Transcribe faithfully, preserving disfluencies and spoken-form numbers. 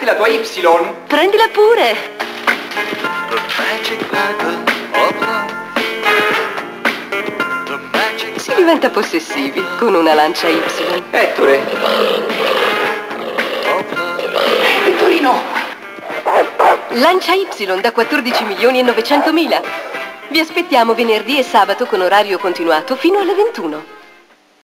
la tua Y? Prendila pure. Si diventa possessivi con una Lancia Y. Ettore. Vittorino. Lancia Y da quattordici milioni e novecentomila. Vi aspettiamo venerdì e sabato con orario continuato fino alle ventuno.